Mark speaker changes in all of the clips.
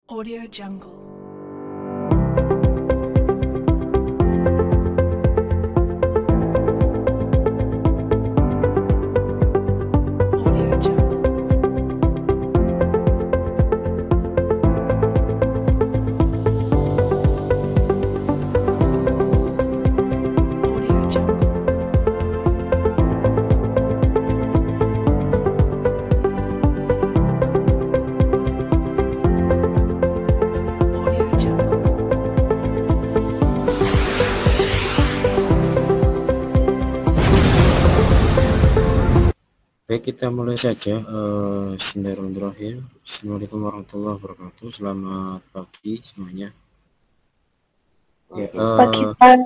Speaker 1: Audio Jungle. Audio Jungle. Audio Jungle. Audio Jungle.
Speaker 2: Baik, kita mulai saja. Bismillahirrahmanirrahim. Assalamualaikum warahmatullahi wabarakatuh. Selamat pagi semuanya. Ya,
Speaker 3: Pagi Pak.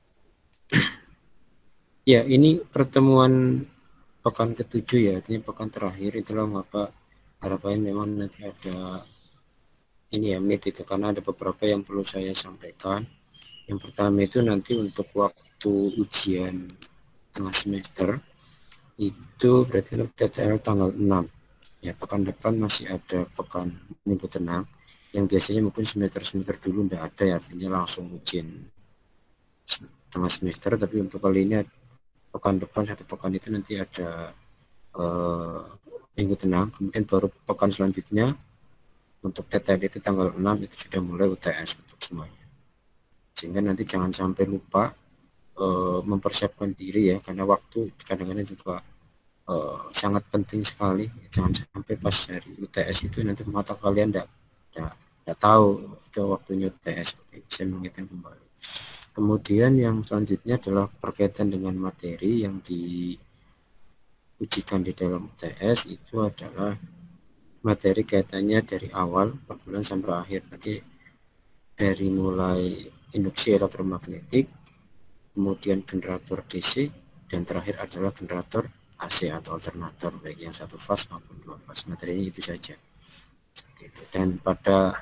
Speaker 2: ya, ini pertemuan pekan ke-7 ya, artinya pekan terakhir. Itulah mengapa harapan memang nanti ada ini ya, meet itu, karena ada beberapa yang perlu saya sampaikan. Yang pertama itu nanti untuk waktu ujian tengah semester itu berarti TTL tanggal 6 ya, pekan depan masih ada pekan minggu tenang yang biasanya mungkin semester dulu enggak ada ya, artinya langsung ujian tengah semester. Tapi untuk kali ini pekan depan satu pekan itu nanti ada minggu tenang, kemudian baru pekan selanjutnya untuk TTL itu tanggal 6 itu sudah mulai UTS untuk semuanya, sehingga nanti jangan sampai lupa mempersiapkan diri ya, karena waktu kadang-kadang juga sangat penting sekali. Jangan sampai pas hari UTS itu nanti mata kalian enggak tahu itu waktunya UTS. Saya mengingatkan kembali. Kemudian yang selanjutnya adalah berkaitan dengan materi yang diujikan di dalam UTS. Itu adalah materi kaitannya dari awal per bulan sampai akhir. Nanti dari mulai induksi elektromagnetik, kemudian generator DC, dan terakhir adalah generator AC atau alternator, baik yang satu fase maupun dua fase. Materinya itu saja. Dan pada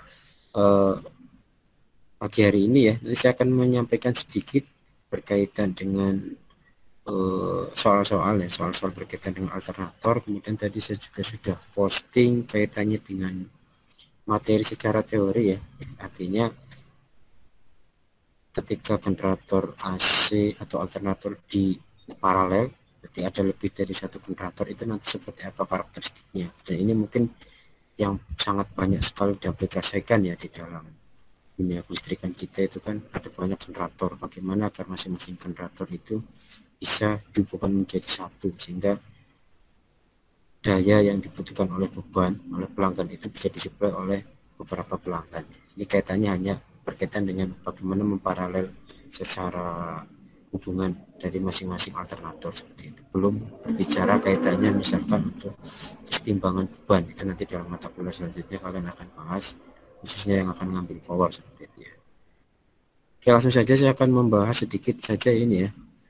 Speaker 2: pagi hari ini ya, nanti saya akan menyampaikan sedikit berkaitan dengan soal-soal berkaitan dengan alternator. Kemudian tadi saya juga sudah posting kaitannya dengan materi secara teori ya, artinya ketika generator AC atau alternator di paralel, berarti ada lebih dari satu generator, itu nanti seperti apa karakteristiknya. Dan ini mungkin yang sangat banyak sekali diaplikasikan ya di dalam dunia kelistrikan kita. Itu kan ada banyak generator, bagaimana agar masing-masing generator itu bisa dihubungkan menjadi satu, sehingga daya yang dibutuhkan oleh beban oleh pelanggan itu bisa disuplai oleh beberapa pelanggan. Ini kaitannya hanya berkaitan dengan bagaimana memparalel secara hubungan dari masing-masing alternator seperti itu. Belum berbicara kaitannya misalkan untuk kesetimbangan beban, itu nanti dalam mata kuliah selanjutnya kalian akan bahas, khususnya yang akan ngambil power seperti itu ya. Oke, langsung saja saya akan membahas sedikit saja ini ya,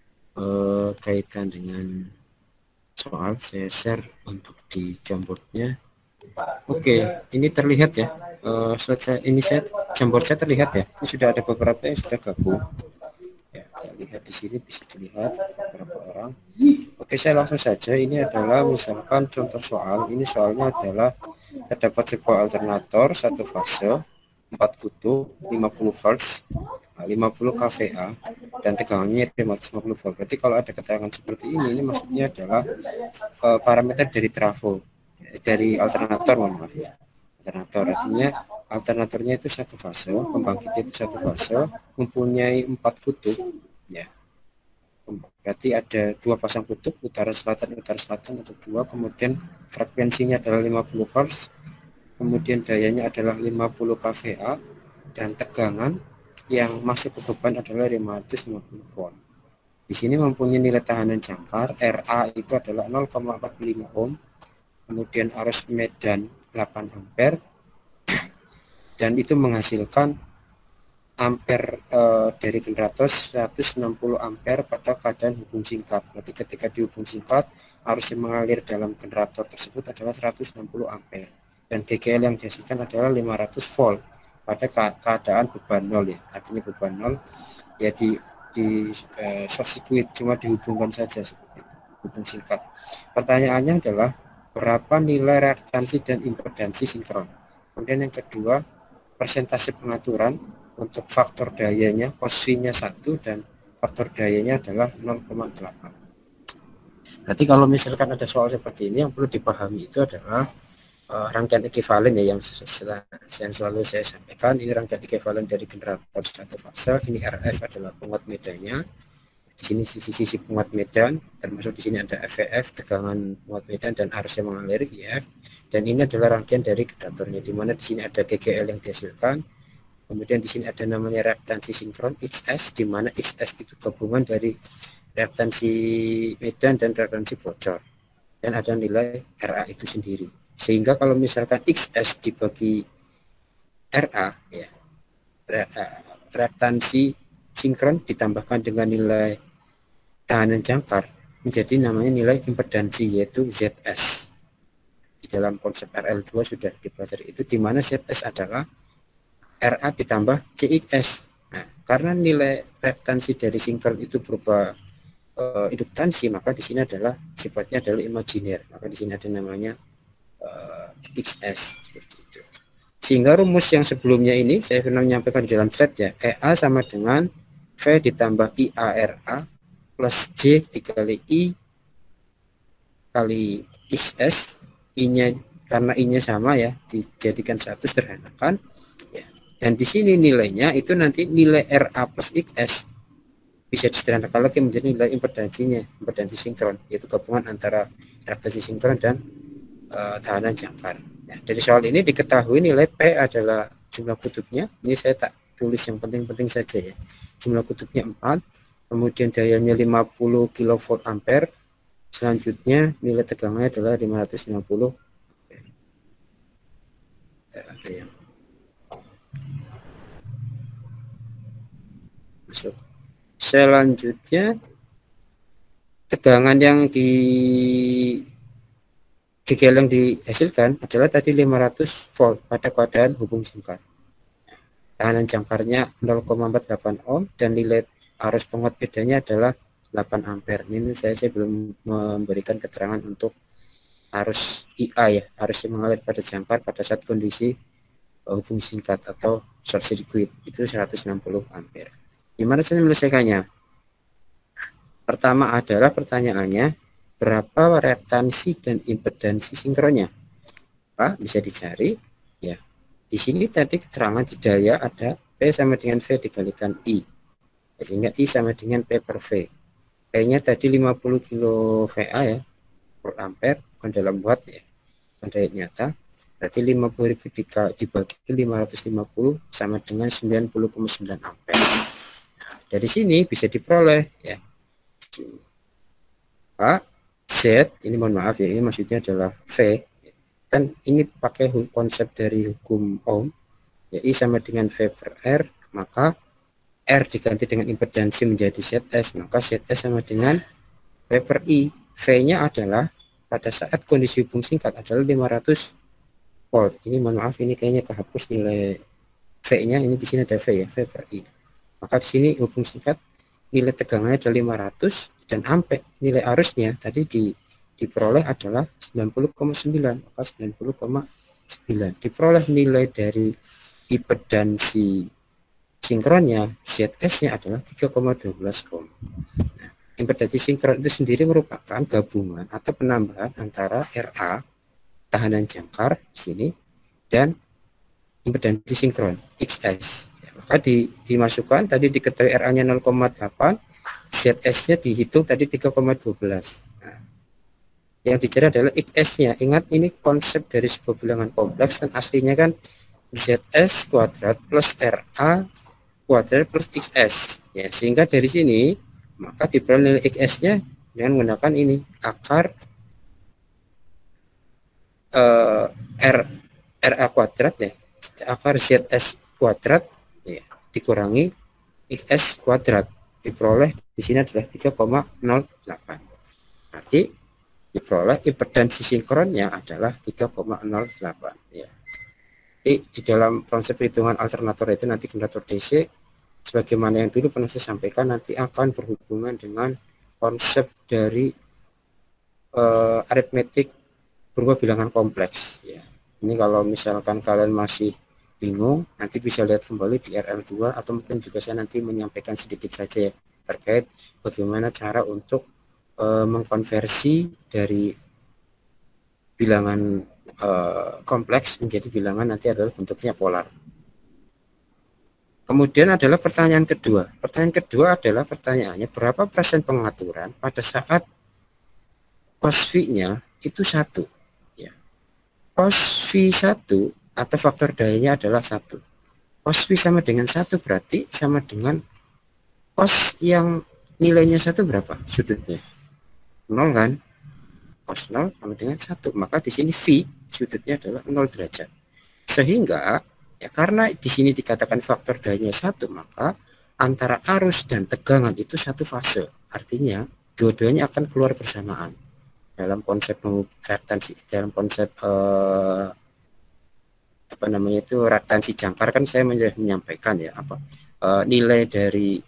Speaker 2: kaitan dengan soal. Saya share untuk di Jamboardnya. Oke, ini terlihat ya. Selesai ini saya Jamboard saya terlihat ya. Ini sudah ada beberapa yang sudah gabung. Ya, kita lihat di sini bisa dilihat beberapa orang. Oke, saya langsung saja. Ini adalah misalkan contoh soal. Ini soalnya adalah terdapat sebuah alternator satu fase 4 kutub 50 volts 50 kVA dan tegangannya 550 volt. Berarti kalau ada keterangan seperti ini maksudnya adalah parameter dari trafo, dari alternator, mohon maaf ya. Alternator artinya alternatornya itu satu fase, pembangkitnya itu satu fase, mempunyai 4 kutub ya. Berarti ada 2 pasang kutub, utara selatan atau 2, kemudian frekuensinya adalah 50 Hz, kemudian dayanya adalah 50 kVA, dan tegangan yang masuk ke beban adalah 550 volt. Di sini mempunyai nilai tahanan jangkar, RA itu adalah 0,45 ohm, kemudian arus medan 8 ampere, dan itu menghasilkan ampere dari generator 160 ampere pada keadaan hubung singkat. Berarti ketika dihubung singkat, arus yang mengalir dalam generator tersebut adalah 160 ampere, dan GGL yang dihasilkan adalah 500 volt pada keadaan beban 0 ya. Artinya beban 0 ya di short circuit, cuma dihubungkan saja seperti itu, hubung singkat. Pertanyaannya adalah berapa nilai reaktansi dan impedansi sinkron. Kemudian yang kedua, persentase pengaturan untuk faktor dayanya, cos V-nya 1 dan faktor dayanya adalah 0,8. Berarti kalau misalkan ada soal seperti ini, yang perlu dipahami itu adalah rangkaian ekuivalen ya, yang selalu saya sampaikan. Ini rangkaian ekuivalen dari generator satu fase. Ini RF adalah penguat medannya. Di sini sisi penguat medan, termasuk di sini ada FVF, tegangan penguat medan, dan arus yang mengalir IF. Dan ini adalah rangkaian dari generatornya, di mana di sini ada GGL yang dihasilkan. Kemudian di sini ada namanya reaktansi sinkron XS, di mana XS itu gabungan dari reaktansi medan dan reaktansi bocor. Dan ada nilai RA itu sendiri. Sehingga kalau misalkan XS dibagi RA, ya, reaktansi sinkron ditambahkan dengan nilai tahanan jangkar menjadi namanya nilai impedansi, yaitu ZS. Di dalam konsep RL2 sudah dipelajari itu, di mana ZS adalah RA ditambah CXS. Nah, karena nilai reaktansi dari sinkron itu berupa induktansi, maka di sini adalah sifatnya adalah imajiner. Maka di sini ada namanya XS. Seperti itu. Sehingga rumus yang sebelumnya ini saya pernah menyampaikan di dalam slide ya, EA sama dengan V ditambah IARA plus J dikali I kali XS. I-nya karena I-nya sama ya, dijadikan satu, sederhanakan ya. Dan di sini nilainya itu nanti nilai RA plus XS bisa disederhanakan lagi menjadi nilai impedansinya, impedansi sinkron, yaitu gabungan antara reaktansi sinkron dan tahanan jangkar. Ya, dari soal ini diketahui nilai P adalah jumlah kutubnya. Ini saya tak tulis yang penting-penting saja ya. Jumlah kutubnya 4, kemudian dayanya 50 kV ampere. Selanjutnya nilai tegangannya adalah 550. Ada yang masuk. Selanjutnya tegangan yang GGL yang dihasilkan adalah tadi 500 volt pada keadaan hubung singkat. Tahanan jangkarnya 0,48 ohm dan nilai arus penguat bedanya adalah 8 ampere. Ini saya belum memberikan keterangan untuk arus IA ya, arus yang mengalir pada jangkar pada saat kondisi hubung singkat atau short circuit itu 160 ampere. Gimana cara menyelesaikannya? Pertama adalah pertanyaannya, berapa reaktansi dan impedansi sinkronnya? Pak, bisa dicari ya. Di sini tadi keterangan di daya ada P sama dengan V dikalikan I. Sehingga I sama dengan P per V. P-nya tadi 50 kilo VA ya, per ampere, bukan dalam watt ya, bukan daya nyata. Berarti 50.000 dibagi 550 sama dengan 90,9 ampere. Dari sini bisa diperoleh ya. Pak, Z, ini mohon maaf ya, ini maksudnya adalah V. Dan ini pakai konsep dari hukum Ohm, ya I sama dengan V per R, maka R diganti dengan impedansi menjadi ZS, maka ZS sama dengan V per I. V-nya adalah pada saat kondisi hubung singkat adalah 500 volt. Ini mohon maaf, ini kayaknya kehapus nilai V-nya, ini di sini ada V ya, V per I. Maka di sini hubung singkat nilai tegangannya adalah 500 dan ampere, nilai arusnya tadi diperoleh adalah 90,9, maka 90,9 diperoleh nilai dari impedansi sinkronnya ZS-nya adalah 3,12 ohm. Nah, impedansi sinkron itu sendiri merupakan gabungan atau penambahan antara RA tahanan jangkar di sini dan impedansi sinkron XS. Maka dimasukkan tadi diketahui RA-nya 0,8, ZS-nya dihitung tadi 3,12. Nah, yang dicari adalah XS-nya. Ingat ini konsep dari sebuah bilangan kompleks dan aslinya kan ZS kuadrat plus RA kuadrat plus XS. Ya, sehingga dari sini maka diperoleh nilai XS-nya dengan menggunakan ini akar RA kuadrat ya, akar ZS kuadrat ya, dikurangi XS kuadrat, diperoleh di sini adalah 3,08. Nanti diperoleh impedansi sinkronnya adalah 3,08 ya. Jadi di dalam konsep perhitungan alternator itu nanti generator DC sebagaimana yang dulu pernah saya sampaikan nanti akan berhubungan dengan konsep dari aritmetik berupa bilangan kompleks ya. Ini kalau misalkan kalian masih bingung, nanti bisa lihat kembali di RL2, atau mungkin juga saya nanti menyampaikan sedikit saja ya, terkait bagaimana cara untuk mengkonversi dari bilangan kompleks menjadi bilangan nanti adalah bentuknya polar. Kemudian adalah pertanyaan kedua. Pertanyaan kedua adalah pertanyaannya berapa persen pengaturan pada saat cos V-nya itu 1. Ya. Cos V1 atau faktor dayanya adalah 1. Cos V sama dengan 1 berarti sama dengan cos yang nilainya 1 berapa? Sudutnya 0 kan? Cos 0 sama dengan 1. Maka di sini V sudutnya adalah 0 derajat. Sehingga ya karena di sini dikatakan faktor dayanya 1, maka antara arus dan tegangan itu satu fase. Artinya dua-duanya akan keluar bersamaan. Dalam konsep reaktansi, dalam konsep apa namanya itu reaktansi jangkar kan saya menyampaikan ya apa nilai dari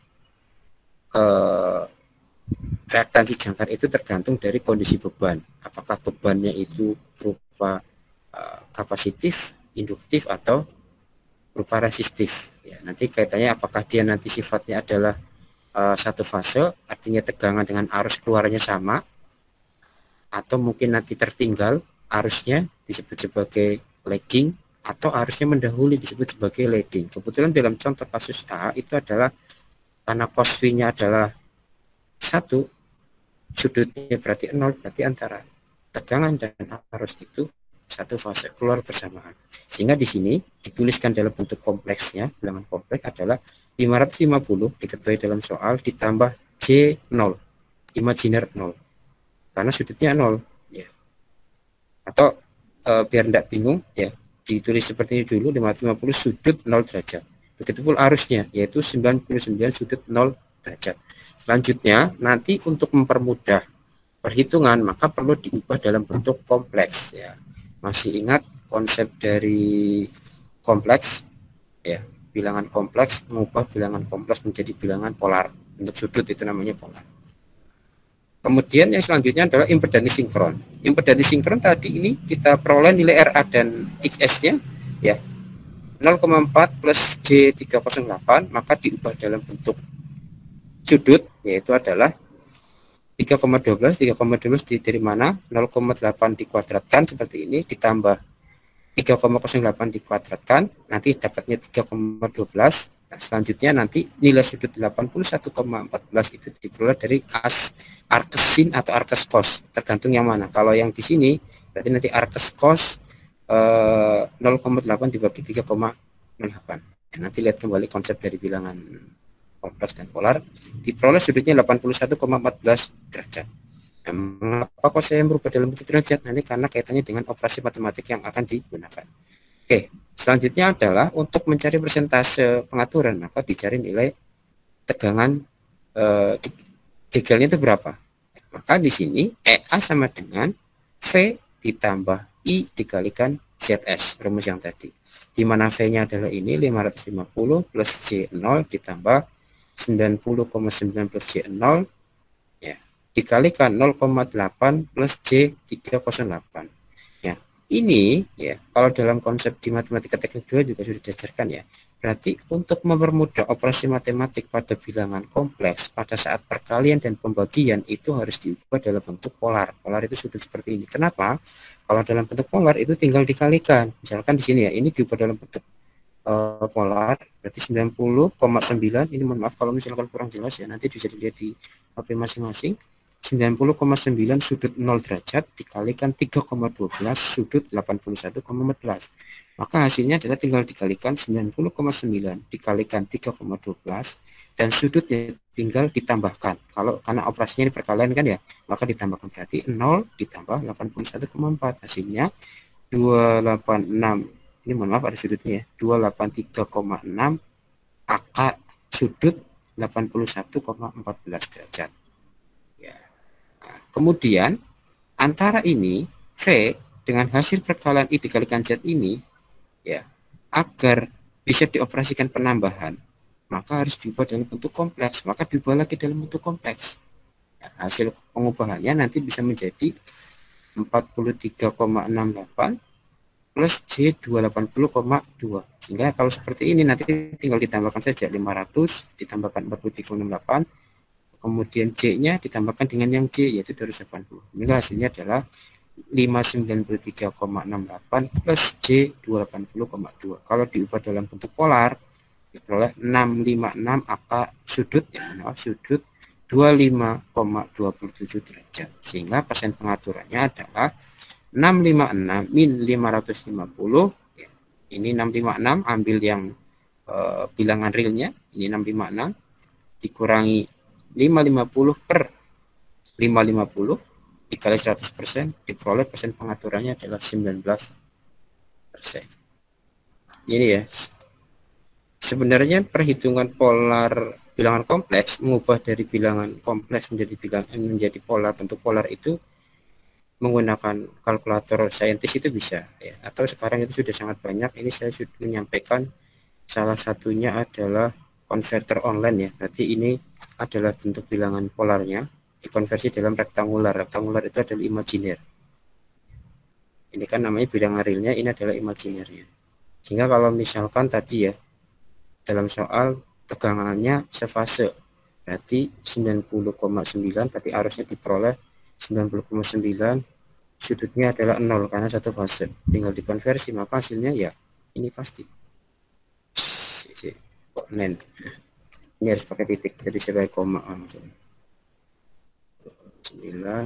Speaker 2: reaktansi jangkar itu tergantung dari kondisi beban. Apakah bebannya itu berupa kapasitif, induktif, atau berupa resistif. Ya, nanti kaitannya apakah dia nanti sifatnya adalah satu fase, artinya tegangan dengan arus keluarnya sama, atau mungkin nanti tertinggal arusnya disebut sebagai lagging, atau arusnya mendahului disebut sebagai leading. Kebetulan dalam contoh kasus A itu adalah karena cos V-nya adalah 1, sudutnya berarti 0, berarti antara tegangan dan arus itu satu fase keluar bersamaan. Sehingga di sini dituliskan dalam bentuk kompleksnya, bilangan kompleks adalah 550 diketahui dalam soal ditambah J0, imajiner 0. Karena sudutnya 0 ya. Atau biar tidak bingung ya, ditulis seperti ini dulu, 550 sudut 0 derajat. Begitupun arusnya yaitu 99 sudut 0 derajat. Selanjutnya nanti untuk mempermudah perhitungan maka perlu diubah dalam bentuk kompleks ya. Masih ingat konsep dari kompleks ya, bilangan kompleks mengubah bilangan kompleks menjadi bilangan polar. Untuk sudut itu namanya polar. Kemudian yang selanjutnya adalah impedansi sinkron. Impedansi sinkron tadi ini kita peroleh nilai RA dan XS-nya ya 0,4 plus J308, maka diubah dalam bentuk sudut yaitu adalah 3,12 dari mana 0,8 dikuadratkan seperti ini ditambah 3,08 dikuadratkan nanti dapatnya 3,12. Nah, selanjutnya nanti nilai sudut 81,14 itu diperoleh dari arkes sin atau arkes cos, tergantung yang mana. Kalau yang di sini berarti nanti arkes cos 0,8 dibagi 3,08. Nanti lihat kembali konsep dari bilangan kompleks dan polar, diperoleh sudutnya 81,14 derajat. Nah, mengapa kok saya merubah dalam bentuk derajat? Nanti karena kaitannya dengan operasi matematik yang akan digunakan. Oke, selanjutnya adalah untuk mencari persentase pengaturan, maka dicari nilai tegangan gegelnya itu berapa. Maka di sini EA sama dengan V ditambah I dikalikan ZS, rumus yang tadi. Di mana V-nya adalah ini 550 plus J0 ditambah 90,9 plus J0 ya, dikalikan 0,8 plus J308 ya. Ini ya kalau dalam konsep di matematika teknik 2 juga sudah diajarkan ya. Berarti untuk mempermudah operasi matematik pada bilangan kompleks pada saat perkalian dan pembagian itu harus diubah dalam bentuk polar. Polar itu sudah seperti ini. Kenapa? Kalau dalam bentuk polar itu tinggal dikalikan. Misalkan di sini ya, ini diubah dalam bentuk polar berarti 90,9. Ini mohon maaf kalau misalkan kurang jelas ya, nanti bisa dilihat di HP masing-masing. 90,9 sudut 0 derajat dikalikan 3,12 sudut 81,14, maka hasilnya adalah tinggal dikalikan 90,9 dikalikan 3,12 dan sudutnya tinggal ditambahkan. Kalau karena operasinya ini perkalian kan ya, maka ditambahkan berarti 0 ditambah 81,4, hasilnya 286. Ini mohon maaf ada sudutnya ya, 283,6 AK sudut 81,14 derajat ya. Nah, kemudian antara ini V dengan hasil perkalian I dikalikan Z ini ya, agar bisa dioperasikan penambahan maka harus diubah dalam bentuk kompleks, maka diubah lagi dalam bentuk kompleks ya, hasil pengubahannya nanti bisa menjadi 43,68 plus J 280,2. Sehingga kalau seperti ini nanti tinggal ditambahkan saja 500 ditambahkan 43,68, kemudian J-nya ditambahkan dengan yang J yaitu 280. Sehingga hasilnya adalah 593,68 plus J 280,2. Kalau diubah dalam bentuk polar diperoleh 656 angka sudut sudut 25,27 derajat. Sehingga persen pengaturannya adalah 656 min 550. Ini 656 ambil yang bilangan realnya, ini 656 dikurangi 550 per 550 dikali 100%, diperoleh persen pengaturannya adalah 19%. Ini ya, sebenarnya perhitungan polar bilangan kompleks, mengubah dari bilangan kompleks menjadi polar, bentuk polar itu menggunakan kalkulator saintis itu bisa ya, atau sekarang itu sudah sangat banyak. Ini saya sudah menyampaikan salah satunya adalah konverter online ya. Berarti ini adalah bentuk bilangan polarnya dikonversi dalam rektangular. Rektangular itu adalah imajiner. Ini kan namanya bilangan realnya, ini adalah imajinernya. Sehingga kalau misalkan tadi ya dalam soal tegangannya sefase, berarti 90,9, tapi arusnya diperoleh 90,9, sudutnya adalah 0 karena satu fase. Tinggal dikonversi, maka hasilnya ya ini pasti. Kok nen? Ini harus pakai titik, jadi sebagai koma. 9.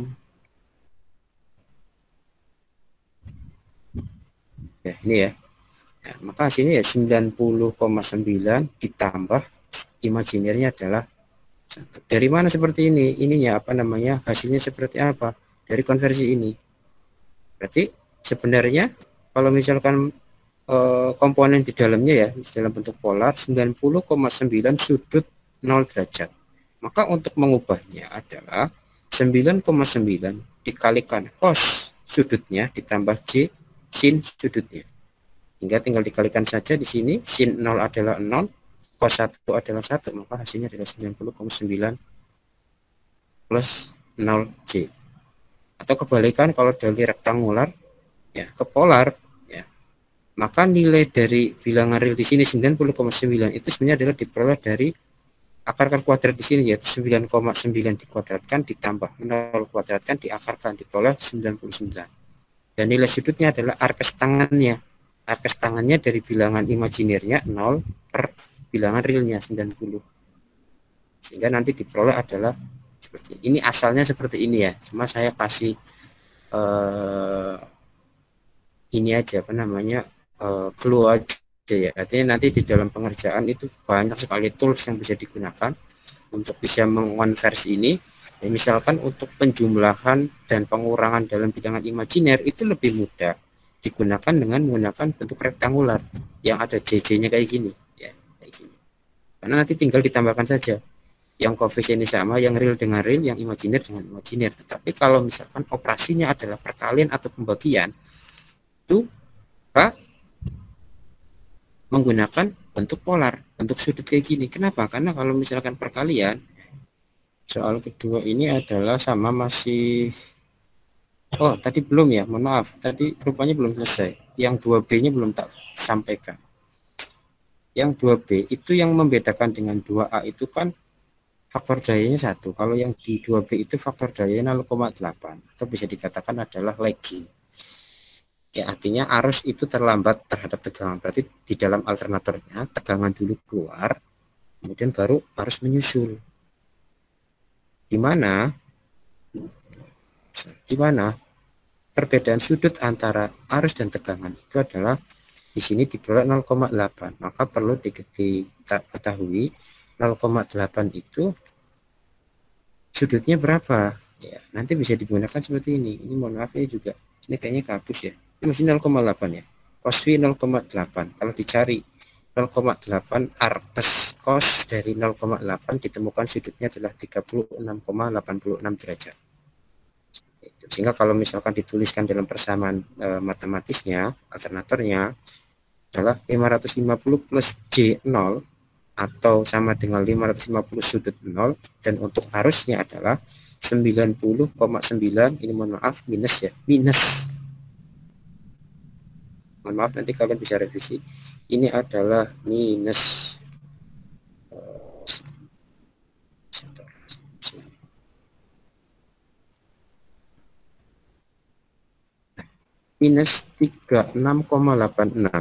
Speaker 2: Ya, ini ya. Nah, maka hasilnya ya 90,9 ditambah imajinernya adalah 1. Dari mana seperti ini? Ininya apa namanya? Hasilnya seperti apa? Dari konversi ini. Berarti sebenarnya kalau misalkan komponen di dalamnya ya dalam bentuk polar 90,9 sudut 0 derajat. Maka untuk mengubahnya adalah 9,9 dikalikan cos sudutnya ditambah J sin sudutnya. Hingga tinggal dikalikan saja di sini, sin 0 adalah 0, cos 1 adalah 1, maka hasilnya adalah 90,9 plus 0J. Atau kebalikan, kalau dari rektangular ya ke polar ya, maka nilai dari bilangan real di sini 90,9 itu sebenarnya adalah diperoleh dari akar kuadrat di sini, yaitu 9,9 dikuadratkan ditambah 0 kuadratkan diakarkan, diperoleh 99. Dan nilai sudutnya adalah arkes tangannya. Arkes tangannya dari bilangan imajinernya 0 per bilangan realnya 90. Sehingga nanti diperoleh adalah seperti ini. Asalnya seperti ini ya. Cuma saya kasih ini aja apa namanya clue aja ya. Artinya nanti di dalam pengerjaan itu banyak sekali tools yang bisa digunakan untuk bisa mengonversi ini. Ya, misalkan untuk penjumlahan dan pengurangan dalam bilangan imajiner itu lebih mudah digunakan dengan menggunakan bentuk rektangular yang ada JJ-nya kayak gini ya, kayak gini. Karena nanti tinggal ditambahkan saja yang koefisiennya sama, yang real dengan real, yang imajiner dengan imajiner. Tetapi kalau misalkan operasinya adalah perkalian atau pembagian, itu menggunakan bentuk polar, bentuk sudut kayak gini. Kenapa? Karena kalau misalkan perkalian, soal kedua ini adalah sama masih, oh tadi belum ya, mohon maaf, tadi rupanya belum selesai. Yang 2B-nya belum tak sampaikan. Yang 2B itu yang membedakan dengan 2A itu kan faktor dayanya 1. Kalau yang di 2B itu faktor dayanya 0,8 atau bisa dikatakan adalah lagging. Ya, artinya arus itu terlambat terhadap tegangan. Berarti di dalam alternatornya tegangan dulu keluar, kemudian baru arus menyusul. Di mana perbedaan sudut antara arus dan tegangan itu adalah di sini diperoleh 0,8. Maka perlu diketahui 0,8 itu sudutnya berapa ya, nanti bisa digunakan seperti ini. Ini mohon maaf ini juga, ini kayaknya kabus ya, ini masih 0,8 ya, cos V 0,8. Kalau dicari 0,8 artes cos dari 0,8 ditemukan sudutnya adalah 36,86 derajat. Sehingga kalau misalkan dituliskan dalam persamaan matematisnya, alternatornya adalah 550 plus J0 atau sama dengan 550 sudut 0, dan untuk arusnya adalah 90,9, ini mohon maaf minus ya, minus mohon maaf, nanti kalian bisa revisi. Ini adalah minus minus 36,86.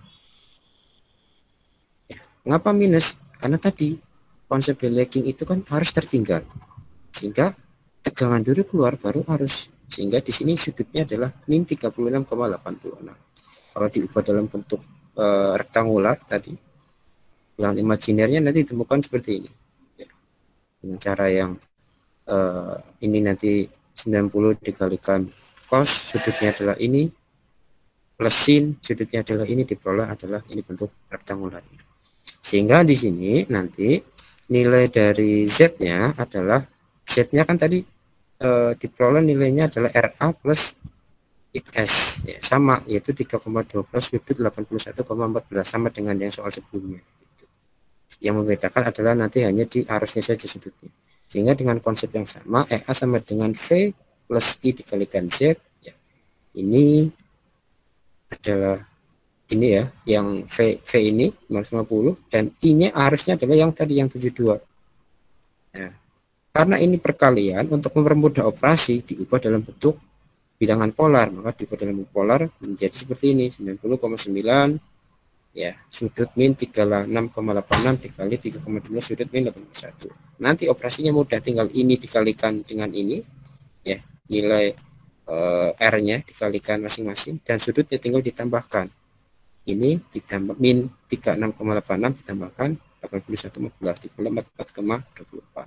Speaker 2: Mengapa minus? Karena tadi konsep lagging itu kan harus tertinggal, sehingga tegangan dulu keluar baru harus, sehingga di sini sudutnya adalah min 36,86. Kalau diubah dalam bentuk rektangular tadi, yang imajinernya nanti ditemukan seperti ini ya. Dengan cara yang ini nanti 90 dikalikan cos, sudutnya adalah ini, plus sin, sudutnya adalah ini, diperoleh adalah ini bentuk rektangular. Sehingga di sini nanti nilai dari Z-nya adalah, Z-nya kan tadi diperoleh nilainya adalah RA plus XS ya, sama, yaitu 3,12 sudut 81,14, sama dengan yang soal sebelumnya. Yang membedakan adalah nanti hanya di arusnya saja sudutnya. Sehingga dengan konsep yang sama, EA sama dengan V plus I dikalikan Z ya. Ini adalah ini ya, yang V ini 50, dan I-nya harusnya adalah yang tadi yang 72. Nah, karena ini perkalian, untuk mempermudah operasi diubah dalam bentuk bilangan polar, maka diubah dalam polar menjadi seperti ini, 90,9 ya, sudut min 36,86 dikali 3,2 sudut min 81. Nanti operasinya mudah, tinggal ini dikalikan dengan ini ya, nilai R-nya dikalikan masing-masing, dan sudutnya tinggal ditambahkan. Ini ditambah min 36,86 ditambahkan 81,14 dikali 44,24.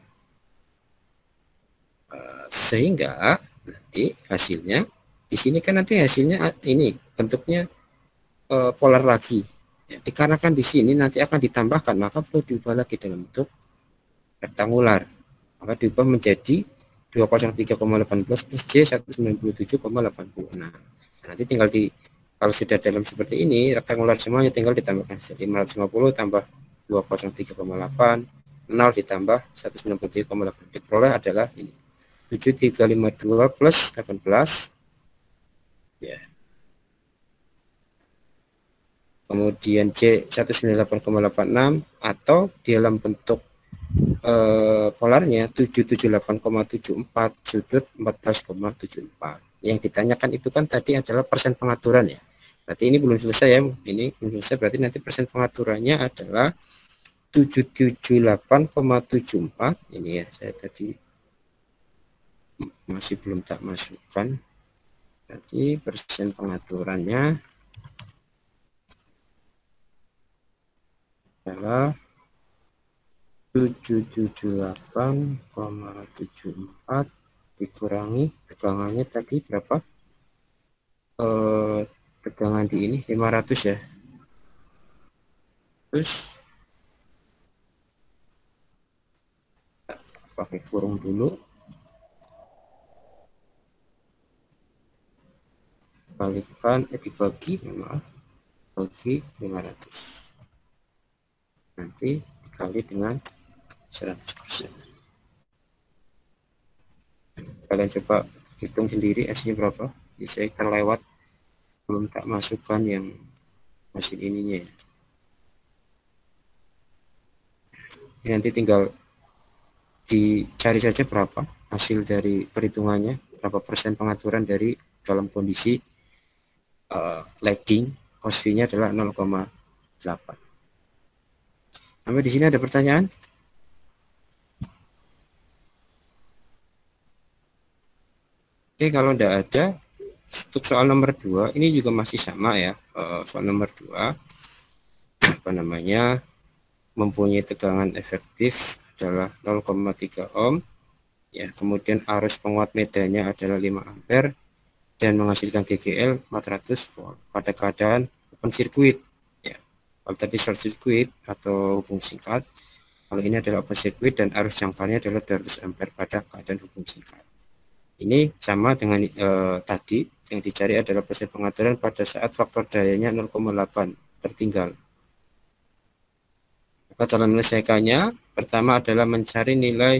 Speaker 2: Sehingga nanti hasilnya di sini kan nanti hasilnya ini bentuknya polar lagi ya, dikarenakan di sini nanti akan ditambahkan, maka perlu diubah lagi dalam bentuk rektangular, maka diubah menjadi 203,18 plus J 197,86. Nanti tinggal di, kalau sudah dalam seperti ini rektangular semuanya, tinggal ditambahkan 550 tambah 203,8 0 ditambah 197,8, diperoleh adalah ini 7352 plus 18 ya. Kemudian J 198,86 atau dalam bentuk polarnya 778,74 sudut 14,74. Yang ditanyakan itu kan tadi adalah persen pengaturan ya. Berarti ini belum selesai ya. Ini belum selesai, berarti nanti persen pengaturannya adalah 778,74. Ini ya, saya tadi masih belum tak masukkan. Berarti persen pengaturannya adalah 778,74 dikurangi tegangannya tadi berapa, tegangan di ini 500 ya, terus pakai kurung dulu, balikan dibagi, maaf, bagi 500, nanti dikali dengan 100%. Kalian coba hitung sendiri S-nya berapa. Jadi saya akan lewat, belum tak masukkan yang mesin ininya ya. Ini nanti tinggal dicari saja berapa hasil dari perhitungannya, berapa persen pengaturan dari dalam kondisi lagging, cos V-nya adalah 0,8. Sampai di sini ada pertanyaan? Oke, kalau tidak ada, untuk soal nomor 2 ini juga masih sama ya. Soal nomor 2 apa namanya, mempunyai tegangan efektif adalah 0,3 ohm ya, kemudian arus penguat medannya adalah 5 ampere dan menghasilkan GGL 400 volt pada keadaan open circuit ya. Kalau tadi short circuit atau hubung singkat, kalau ini adalah open circuit dan arus jangkauannya adalah 200 ampere pada keadaan hubung singkat. Ini sama dengan tadi, yang dicari adalah persen pengaturan pada saat faktor dayanya 0,8 tertinggal. Maka dalam menyelesaikannya, pertama adalah mencari nilai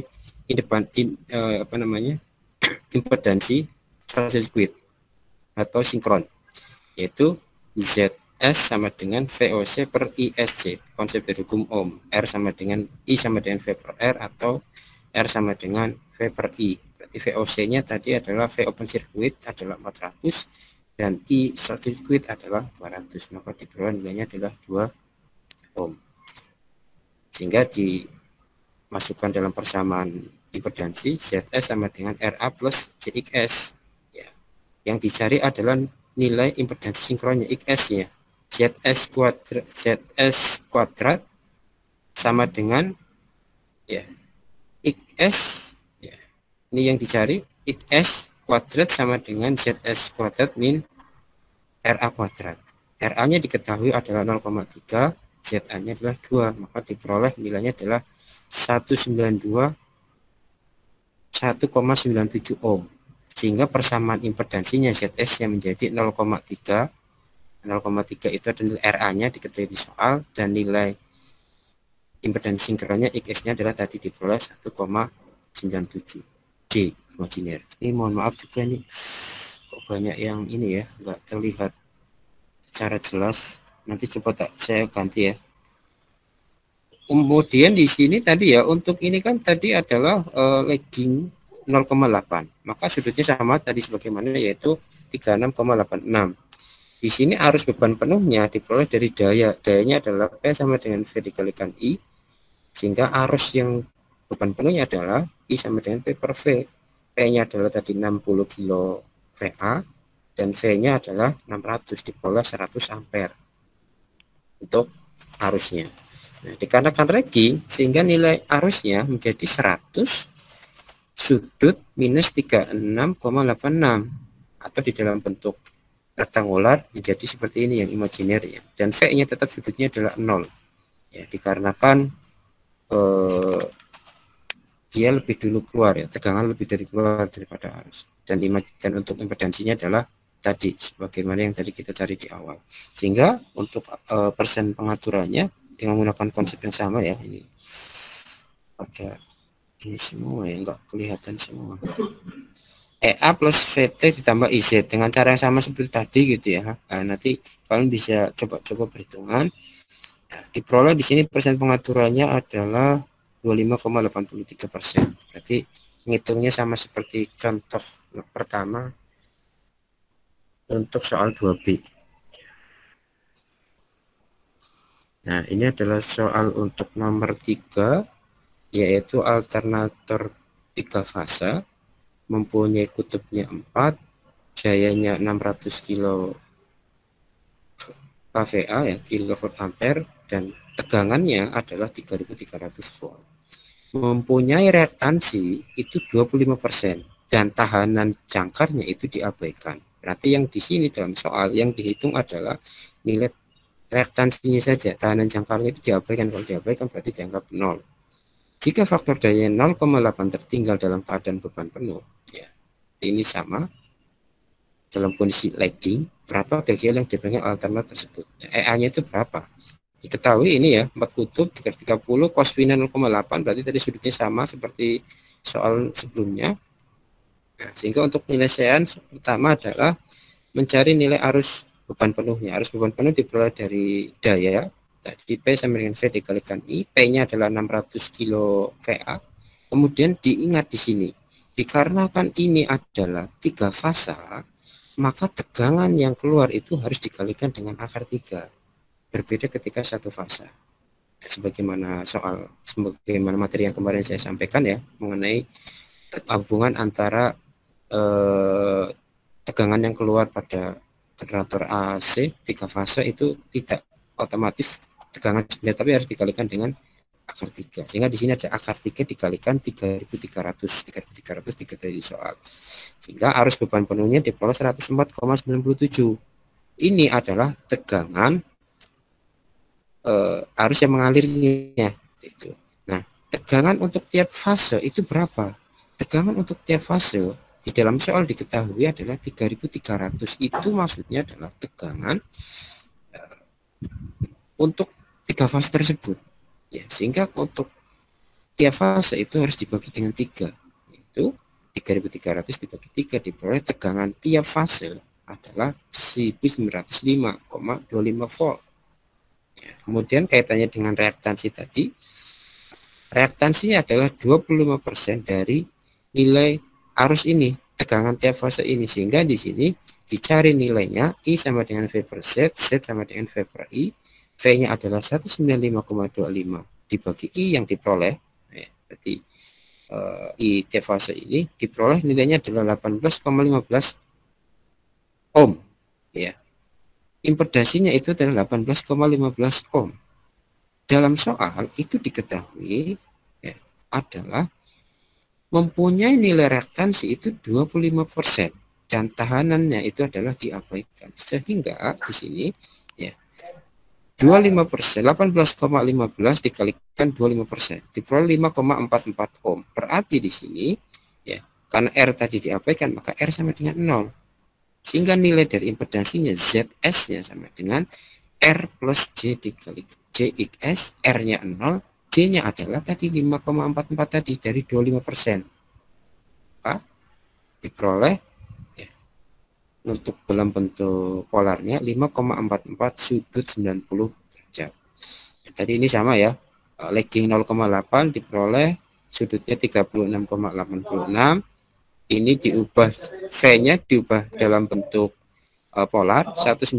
Speaker 2: impedansi short circuit atau sinkron, yaitu ZS sama dengan VOC per ISC, konsep dari hukum Ohm. R sama dengan I sama dengan V per R atau R sama dengan V per I. Berarti VOC-nya tadi adalah V open circuit adalah 400 dan I short circuit adalah 200. Maka diperoleh nilainya adalah 2 ohm. Sehingga dimasukkan dalam persamaan impedansi ZS sama dengan RA plus JXS. Ya. Yang dicari adalah nilai impedansi sinkronnya XS-nya. ZS kuadrat sama dengan ya XS ya. Ini yang dicari, XS kuadrat sama dengan ZS kuadrat min RA kuadrat. RA-nya diketahui adalah 0,3, ZA-nya adalah 2, maka diperoleh nilainya adalah 197 ohm. Sehingga persamaan impedansinya ZS-nya menjadi 0,3. 0,3 itu adalah RA-nya diketahui di soal, dan nilai impedansi sinkronnya XS-nya adalah tadi diperoleh 1,97 J imajiner. Ini mohon maaf juga nih, kok banyak yang ini ya, nggak terlihat secara jelas. Nanti coba saya ganti ya. Kemudian di sini tadi ya, untuk ini kan tadi adalah lagging 0,8, maka sudutnya sama tadi sebagaimana, yaitu 36,86. Di sini arus beban penuhnya diperoleh dari daya. Dayanya adalah P sama dengan V dikalikan I. Sehingga arus yang beban penuhnya adalah I sama dengan P per V. P-nya adalah tadi 60 kilo VA. Dan V-nya adalah 600, diperoleh 100 ampere. Untuk arusnya. Nah, dikarenakan lagging, sehingga nilai arusnya menjadi 100 sudut minus 36,86. Atau di dalam bentuk rektangular menjadi seperti ini yang imajiner ya, dan V-nya tetap sudutnya adalah 0 ya, dikarenakan dia lebih dulu keluar ya, tegangan lebih dari keluar daripada arus, dan untuk impedansinya adalah tadi sebagaimana yang tadi kita cari di awal. Sehingga untuk persen pengaturannya dengan menggunakan konsep yang sama ya, ini ada ini semua ya, enggak kelihatan semua. EA plus VT ditambah IZ dengan cara yang sama seperti tadi gitu ya. Nah, nanti kalian bisa coba-coba perhitungan. Nah, diperoleh di sini persen pengaturannya adalah 25,83%. Berarti ngitungnya sama seperti contoh pertama untuk soal 2B. Nah, ini adalah soal untuk nomor 3, yaitu alternator 3 fase. Mempunyai kutubnya 4, dayanya 600 kilo kVA ya, kilovolt ampere, dan tegangannya adalah 3300 volt. Mempunyai reaktansi itu 25% dan tahanan jangkarnya itu diabaikan. Berarti yang di sini dalam soal yang dihitung adalah nilai reaktansinya saja, tahanan jangkarnya itu diabaikan. Kalau diabaikan berarti dianggap 0. Jika faktor daya 0,8 tertinggal dalam keadaan beban penuh, ya, ini sama dalam kondisi lagging, berapa KGL yang diberikan alternator tersebut. EA-nya itu berapa? Diketahui ini ya, 4 kutub 30 cos V 0,8, berarti tadi sudutnya sama seperti soal sebelumnya. Nah, sehingga untuk penyelesaian pertama adalah mencari nilai arus beban penuhnya. Arus beban penuh diperoleh dari daya. Tadi P sama dengan V dikalikan I, P-nya adalah 600 kilo VA. Kemudian diingat di sini, dikarenakan ini adalah 3 fasa, maka tegangan yang keluar itu harus dikalikan dengan akar 3. Berbeda ketika 1 fasa. Nah, sebagaimana materi yang kemarin saya sampaikan ya, mengenai hubungan antara tegangan yang keluar pada generator AC 3 fase itu tidak otomatis tegangan sebenarnya, tapi harus dikalikan dengan akar 3. Sehingga di sini ada akar 3 dikalikan 3300 di soal. Sehingga arus beban penuhnya diperoleh 104,97. Ini adalah tegangan arus yang mengalirnya. Nah, tegangan untuk tiap fase itu berapa? Tegangan untuk tiap fase di dalam soal diketahui adalah 3300. Itu maksudnya adalah tegangan untuk 3 fase tersebut ya, sehingga untuk tiap fase itu harus dibagi dengan 3, itu 3300 dibagi 3, diperoleh tegangan tiap fase adalah 1905,25 volt. Ya, kemudian kaitannya dengan reaktansi tadi, reaktansinya adalah 25% dari nilai arus ini, tegangan tiap fase ini, sehingga di sini dicari nilainya I sama dengan V per Z, Z sama dengan V per I, V-nya adalah 195,25 dibagi I yang diperoleh, ya, berarti I tiap fase ini diperoleh nilainya adalah 18,15 ohm, ya. Impedasinya itu adalah 18,15 ohm. Dalam soal itu diketahui, ya, adalah mempunyai nilai reaktansi itu 25% dan tahanannya itu adalah diabaikan, sehingga di sini ya 25%, 18,15 dikalikan 25% diperoleh 5,44 ohm. Berarti di sini ya, karena R tadi diabaikan maka R sama dengan 0, sehingga nilai dari impedansinya ZS-nya sama dengan R plus J dikali JXS, R-nya 0, J-nya adalah tadi 5,44 tadi dari 25%. Maka diperoleh ya, untuk dalam bentuk polarnya 5,44 sudut 90 derajat. Ya, tadi ini sama ya, lagging 0,8 diperoleh sudutnya 36,86. Ini diubah, V-nya diubah dalam bentuk polar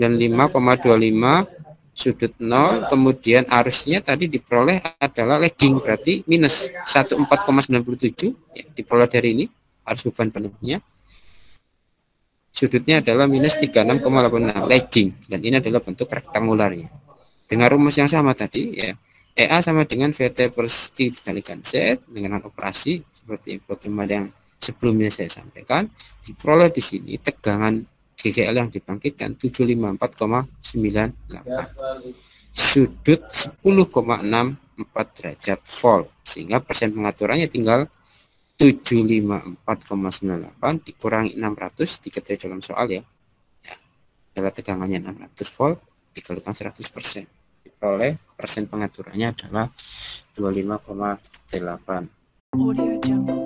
Speaker 2: 195,25 sudut 0, kemudian arusnya tadi diperoleh adalah lagging, berarti minus 14,97 ya, diperoleh dari ini arus beban penuhnya, sudutnya adalah minus 36,86 lagging, dan ini adalah bentuk rektangularnya dengan rumus yang sama tadi ya, EA sama dengan VT per T dikalikan Z dengan operasi seperti bagaimana yang sebelumnya saya sampaikan. Diperoleh di sini tegangan GGL yang dibangkitkan 754,98 sudut 10,64 derajat volt, sehingga persen pengaturannya tinggal 754,98 dikurangi 600 diketahui dalam soal ya, adalah tegangannya 600 volt dikalikan 100%, diperoleh persen pengaturannya adalah 25,8.
Speaker 1: Audio Jungle.